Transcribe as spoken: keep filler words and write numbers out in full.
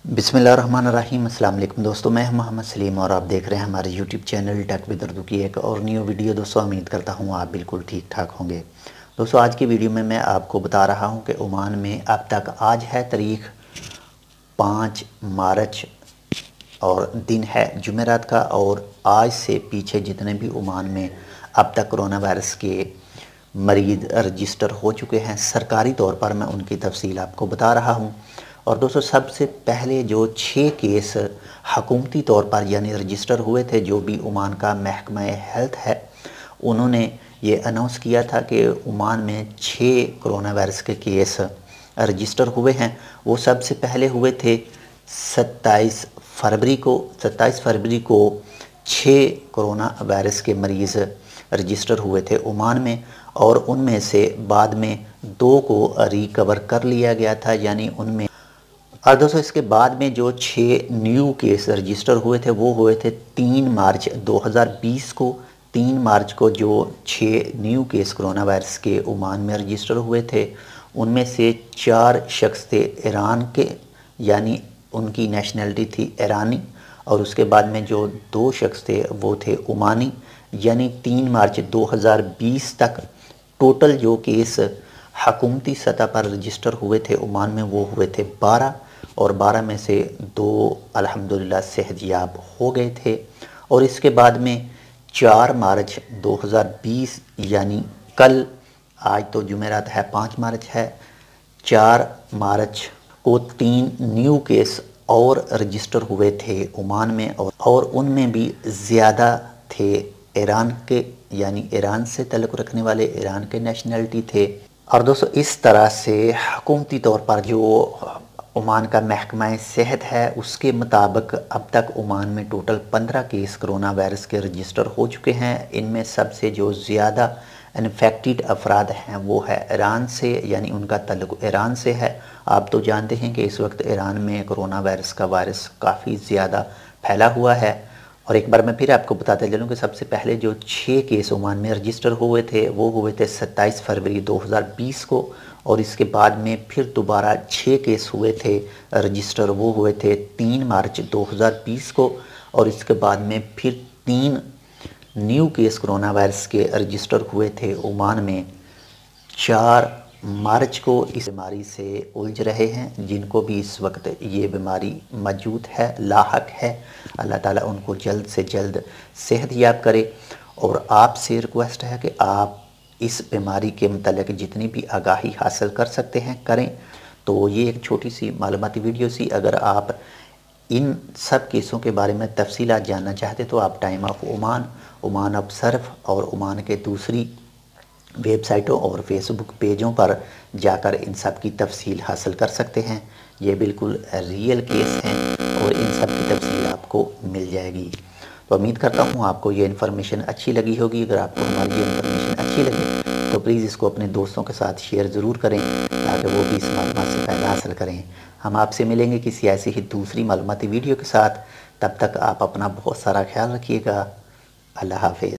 बिस्मिल्लाहिर्रहमानिर्रहीम। अस्सलाम वालेकुम दोस्तों, मैं हूं मोहम्मद सलीम और आप देख रहे हैं हमारे YouTube channel tech with Urdu की एक और न्यू वीडियो। दोस्तों उम्मीद करता हूं आप बिल्कुल ठीक ठाक होंगे। दोस्तों आज की वीडियो में मैं आपको बता रहा हूं कि ओमान में अब तक आज है तारीख पाँच मार्च और दिन है जुमेरात का, और आज से पीछे जितने भी ओमान में अब तक कोरोना वायरस के मरीज़ रजिस्टर हो चुके हैं सरकारी तौर पर, मैं उनकी तफसील आपको बता रहा हूं। और दोस्तों सबसे पहले जो छः केस हकूमती तौर पर यानी रजिस्टर हुए थे, जो भी ओमान का महकमा हेल्थ है उन्होंने ये अनाउंस किया था कि ओमान में छः कोरोना वायरस के केस रजिस्टर हुए हैं। वो सबसे पहले हुए थे सत्ताईस फरवरी को सत्ताईस फरवरी को छः कोरोना वायरस के मरीज़ रजिस्टर हुए थे ओमान में, और उनमें से बाद में दो को रिकवर कर लिया गया था, यानी उनमें। और दोस्तों इसके बाद में जो छः न्यू केस रजिस्टर हुए थे वो हुए थे तीन मार्च दो हज़ार बीस को। तीन मार्च को जो छः न्यू केस कोरोना वायरस के ओमान में रजिस्टर हुए थे उनमें से चार शख्स थे ईरान के, यानी उनकी नेशनलिटी थी ईरानी, और उसके बाद में जो दो शख्स थे वो थे ओमानी। यानी तीन मार्च दो हज़ार बीस तक टोटल जो केस हकूमती सतह पर रजिस्टर हुए थे ओमान में वो हुए थे बारह, और बारह में से दो अल्हम्दुलिल्लाह सेहतयाब हो गए थे। और इसके बाद में चार मार्च दो हज़ार बीस यानी कल, आज तो जुमेरात है, पाँच मार्च है, चार मार्च को तीन न्यू केस और रजिस्टर हुए थे ओमान में, और, और उनमें भी ज़्यादा थे ईरान के, यानी ईरान से तल्लुक़ रखने वाले, ईरान के नेशनलिटी थे। और दोस्तों इस तरह से हुकूमती तौर पर जो ओमान का महकमा सेहत है उसके मुताबिक अब तक ओमान में टोटल पंद्रह केस कोरोना वायरस के रजिस्टर हो चुके हैं। इनमें सबसे जो ज़्यादा इन्फेक्टेड अफराद हैं वो है ईरान से, यानी उनका तल्लुक़ ईरान से है। आप तो जानते हैं कि इस वक्त ईरान में कोरोना वायरस का वायरस काफ़ी ज़्यादा फैला हुआ है। और एक बार मैं फिर आपको बताते चलूँ कि सबसे पहले जो छः केस ओमान में रजिस्टर हुए थे वो हुए थे सत्ताईस फरवरी दो हज़ार बीस को, और इसके बाद में फिर दोबारा छः केस हुए थे रजिस्टर, वो हुए थे तीन मार्च दो हज़ार बीस को, और इसके बाद में फिर तीन न्यू केस कोरोना वायरस के रजिस्टर हुए थे ओमान में चार मार्च को। इस बीमारी से उलझ रहे हैं जिनको भी इस वक्त ये बीमारी मौजूद है, लाहक है, अल्लाह ताला उनको जल्द से जल्द सेहतयाब करे। और आपसे रिक्वेस्ट है कि आप इस बीमारी के मतलब जितनी भी आगाही हासिल कर सकते हैं करें। तो ये एक छोटी सी मालूमाती वीडियो सी। अगर आप इन सब केसों के बारे में तफसीलात जानना चाहते तो आप time of Oman, Oman observe और ओमान के दूसरी वेबसाइटों और फेसबुक पेजों पर जाकर इन सब की तफसील हासिल कर सकते हैं। ये बिल्कुल रियल केस हैं और इन सब की तफसील आपको मिल जाएगी। तो उम्मीद करता हूँ आपको ये इन्फॉर्मेशन अच्छी लगी होगी। अगर आपको हमारी ये इन्फॉर्मेशन अच्छी लगे तो प्लीज़ इसको अपने दोस्तों के साथ शेयर ज़रूर करें ताकि वो भी इस मालूमात से फ़ायदा हासिल करें। हम आपसे मिलेंगे किसी ऐसी ही दूसरी मालूमाती वीडियो के साथ। तब तक आप अपना बहुत सारा ख्याल रखिएगा। अल्लाह हाफ़िज़।